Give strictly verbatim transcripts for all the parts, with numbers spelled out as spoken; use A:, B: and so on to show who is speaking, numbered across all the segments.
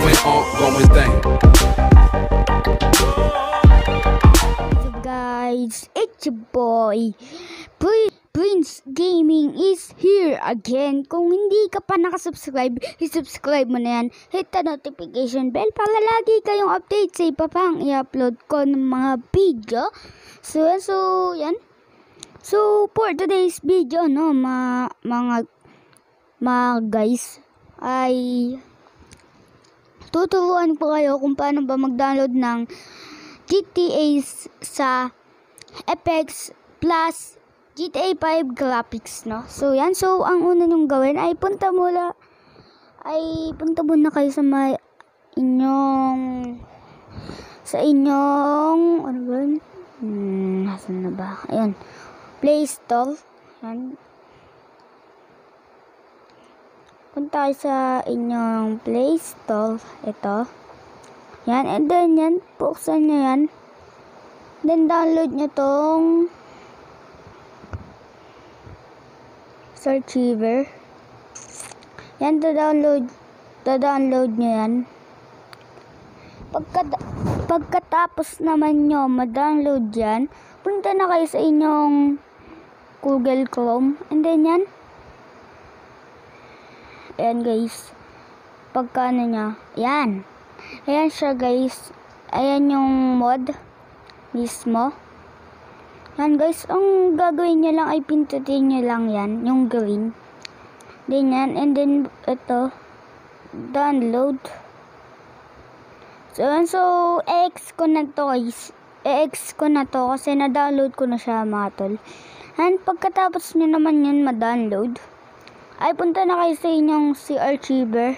A: ongoing, ongoing thing.
B: So guys, it's your boy Prince Gaming is here again. Kung hindi ka pa nakasubscribe, i-subscribe mo na yan. Hit the notification bell para lagi kayong update sa iba pang i-upload ko ng mga video. So, so, yan. So, for today's video, no, ma, mga, mga guys, ay tuturuan ko kayo kung paano ba mag-download ng G T A sa Apex plus G T A five graphics, no? So, yan. So, ang una nyong gawin ay punta mula, ay punta muna kayo sa may inyong, sa inyong, ano ba yun? Hmm, nasan na ba? Ayan. Play Store. Yan. Punta kayo sa inyong Play Store. Ito. Yan. And then, yan. Buksan nyo yan. Then, download nyo tong Searchiver. Yan, da-download, da-download nyo yan. Pagka, pagkatapos naman nyo ma-download yan, punta na kayo sa inyong Google Chrome. And then yan. Ayan guys. Pagka ano nyo. Ayan. Ayan siya guys. Ayan yung mod mismo. Yan guys, ang gagawin nyo lang ay pindutin nyo lang yan, yung green. Then yan, and then ito, download. So, so i-X ko na to guys. I-X ko na to kasi na-download ko na siya mga tol. And pagkatapos nyo naman yun ma-download, ay punta na kayo sa inyong C Archiver.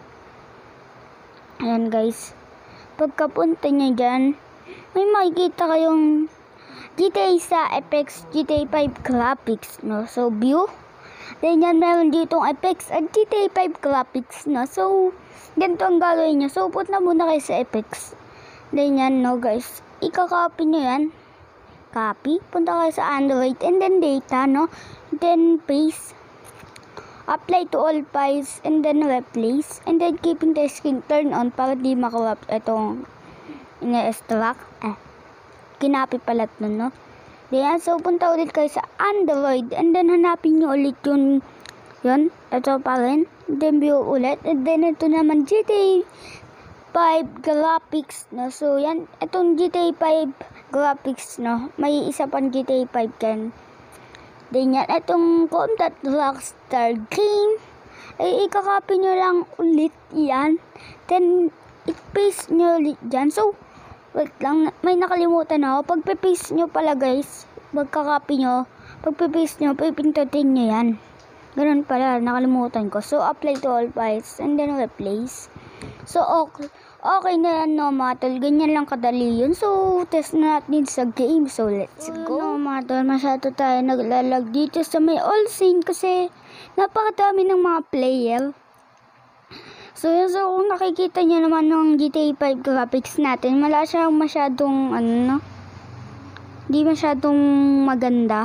B: Ayan guys. Pagkapunta nyo dyan, may makikita kayong G T A sa Apex G T A five graphics, no? So, view. Then, yan, meron ditong Apex at G T A five graphics, no? So, ganito ang gagawin nyo. So, punta muna kayo sa Apex. Then, yan, no, guys. Ika-copy nyo yan. Copy. Punta kayo sa Android. And then, data, no? Then, paste. Apply to all files. And then, replace. And then, keeping the screen turn on para di makorrupt itong ina-extract. Eh. Kinapi pala nun, no? Then, so, punta ulit kayo sa Android. And then, hanapin nyo ulit yung, yun, ito pa rin. Then, view ulit. And then, ito naman, G T A five graphics, no? So, yan, itong G T A five graphics, no? May isa pang G T A five kan. Then, yan, itong Contact Rockstar Game. Ay, ikakopy nyo lang ulit yan. Then, i-paste nyo ulit dyan. So, wait lang, may nakalimutan ako. Pag pipaste nyo pala guys, pagka-copy nyo, pag pipaste nyo, pipindutin nyo yan. Ganun pala, nakalimutan ko. So, apply to all files, and then replace. So, okay, okay na yan, no, mga tol. Ganyan lang kadali yun. So, test na natin sa game. So, let's go. No, mga tol, masyado tayo naglalag dito sa may all scene kasi napakadami ng mga player. So, so kung nakikita nyo naman ng G T A five graphics natin, wala siyang masyadong, ano, no? Di masyadong maganda.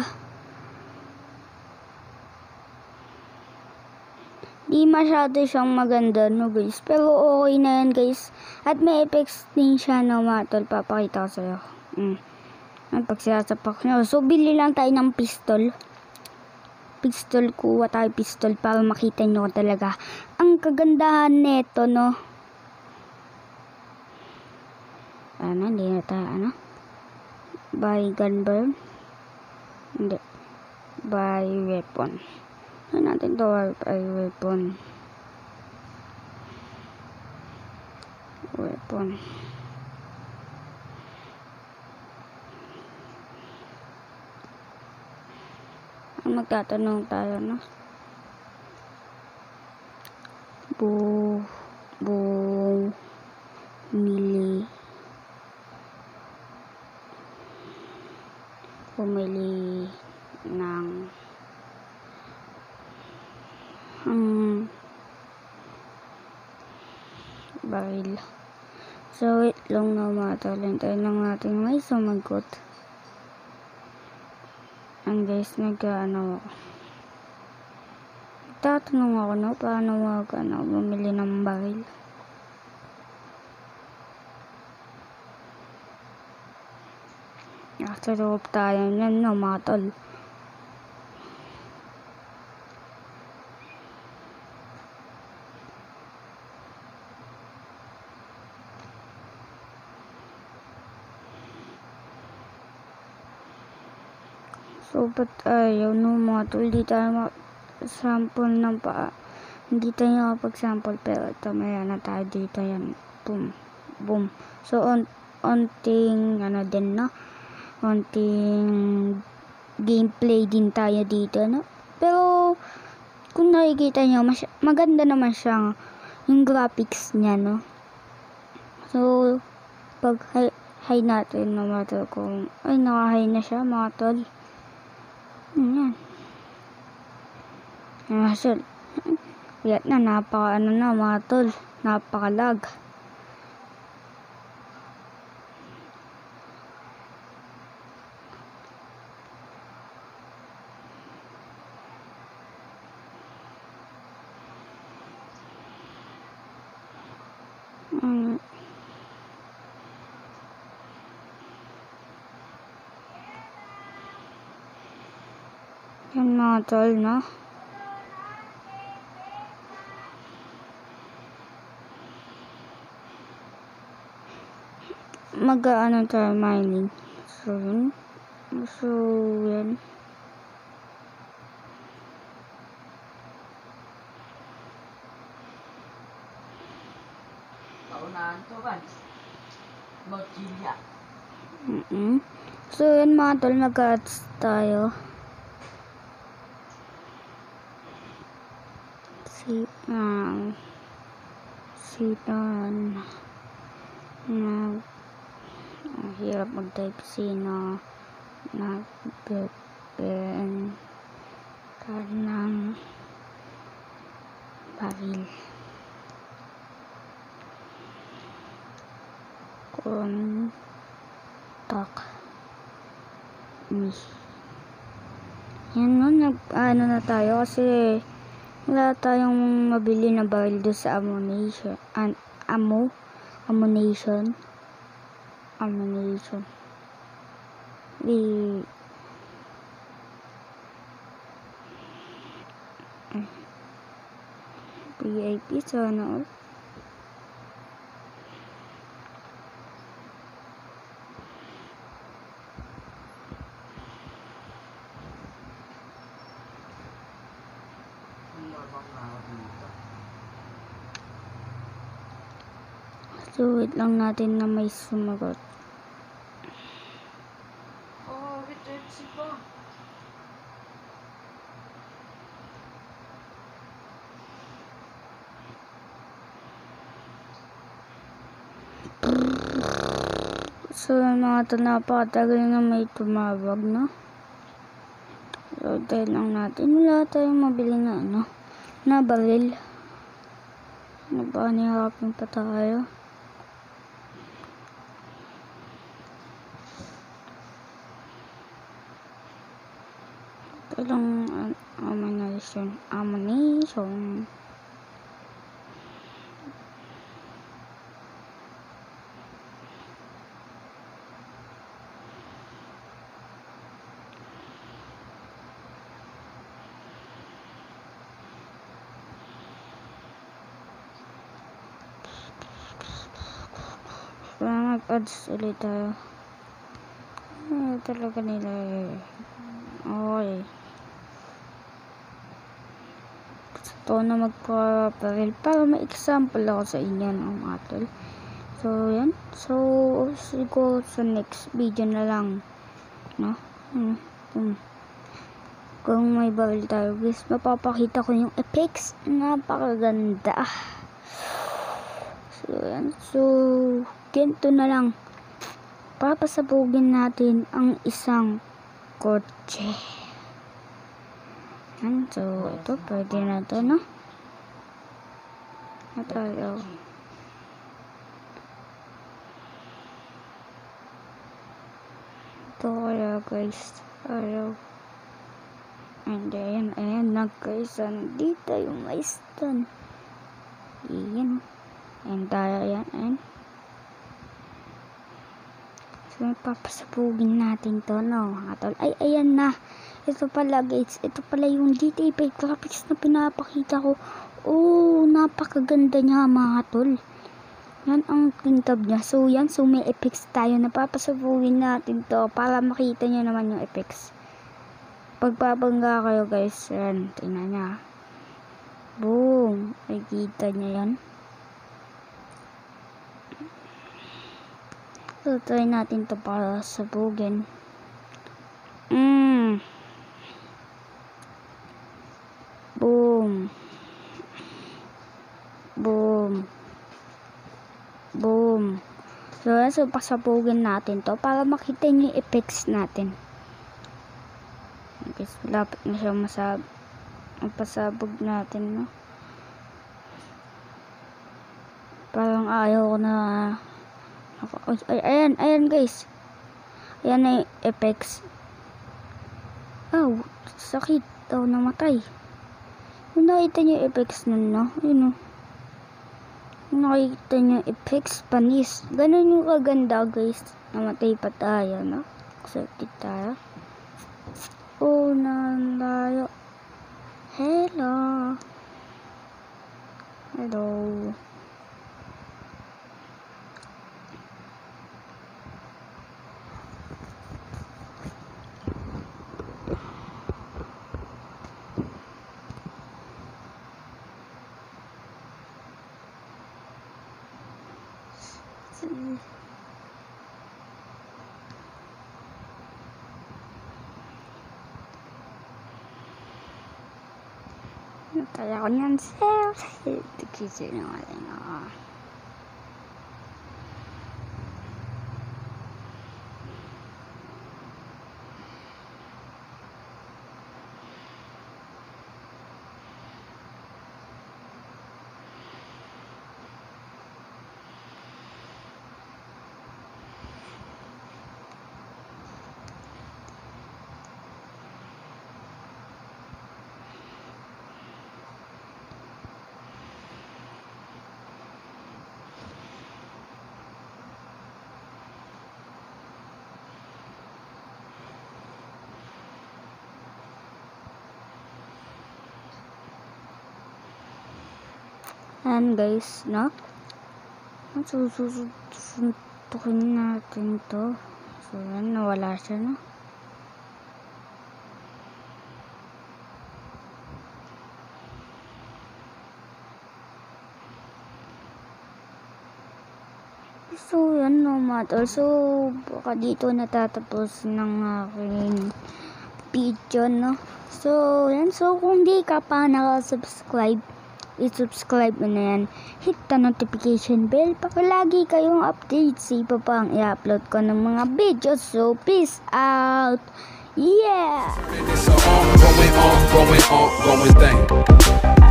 B: Di masyado siyang maganda, no, guys? Pero okay na yan, guys. At may effects din siya, no, mga tol. Papakita ko sa'yo. Mm. Ang pagsasapak nyo. So, bili lang tayo ng pistol. Pistol, kuha tayo pistol para makita nyo talaga ang kagandahan neto, no? Ano, hindi na tayo, ano? Buy gun burn? Hindi. Buy weapon. Ano natin to? Buy weapon. Weapon. Magtatanong tayo, no? Bu bu mili bumili ng um, baril. So, wait lang na mga talent. Tayo lang natin may sumagot. Ang guys, nag-ano ako. Tatanong ako, no? Paano mag, ano, bumili ng baril. Nasa loob tayo yan, no, mga tol. So, ba't ayaw, no, mga tol, di tayo mag-sample ng pa, hindi tayo makapag-sample, pero ito, mayroon na tayo dito, yan, boom, boom. So, on, onting, ano din, no, onting gameplay din tayo dito, no, pero, kung nakikita nyo, mas, maganda naman siya, yung graphics niya, no, so, pag high, high natin, no, mga tol, kung, ay, naka-high na siya, mga tol. Yan. Masol. Yan na, napaka ano na mga tol. Napaka lag. Hmm. Yan mga tol, no? Mag-ano tayo mining. So, yun. So, yan.
A: Paunahan to ba? Mochilya.
B: Mm-mm. So, yan mga tol, mag-ads tayo. Si, um, si Don. Nag, ang hirap mag-type sino. Nag-ben ka ng baril. Contact me. Yan no, nag, ano na tayo kasi wala tayong mabili na baril doon sa ammunition. An, ammo? Ammunition. Ammunition. Di, V I P sana all. So, wait lang natin na may sumagot.
A: Oh, wait, wait, si ba?
B: So, mga ito, napakatagal na may tumawag, no? So, dahil lang natin, wala tayong mabili na, ano, na baril. Ano ba, nihapin pa tayo? Ito lang, uh, ammunition, ammunition. Kaya mag-ads ulit tayo. Ano talaga nila eh. Okay. Gusto na magpa-baril para may example ako sa inyo ng mga tol. So, yan. So, siguro sa next video na lang. No? Hmm. Hmm. Kung may baril tayo, guys, mapapakita ko yung effects. Napakaganda. So, yan. So, ganito na lang. Papasabugin natin ang isang kotse. Yan. So, ito, pwede na ito, no? At ayaw. Ito kaya, guys. Ayaw. And ayan, ayan na, guys. Nandito yung may stun. Ayan. Ayan tayo, ayan, ayan. So, papasabugin natin to, no, mga tol. Ay, ayan na. Ito pala, guys. Ito pala yung G T A five graphics na pinapakita ko. Oh, napakaganda niya, mga tol. Yan ang tintab niya. So, yan. So, may effects tayo. Napapasabugin natin to para makita niyo naman yung effects. Pagpapangga kayo, guys. Yan. Tingnan niya. Boom. Nakikita niya yan. So, try natin to para sabugin. Mm. Boom. Boom. Boom. So, so pasabugin natin to para makita niyo yung effects natin. Okay, so, lapit na siya masab pasabog natin, no? Parang ayaw ko na ay, ayan, ayan guys. Ayan na yung effects. Oh, sakit. Oh, namatay. Kung nakita niyo yung effects nun, no? Yun, no? Kung nakita niyo yung effects, panis. Ganun yung kaganda, guys. Namatay pa tayo, no? Sakit tayo. Oh, nalayo. Hello. Hello. Nataya ko niyan, sir. Tikisi na nga lang ako. Ayan guys, no? Susuntukin natin to. So, yan, nawala siya, no? So, yan, no, matter. So, baka dito natatapos ng aking video, no? So, yan. So, kung di ka pa nakasubscribe, i-subscribe mo na yan. Hit the notification bell para lagi kayong update sa iba pang i-upload ko ng mga videos. So, peace out! Yeah!
C: It's a on, going on, going on, going thing.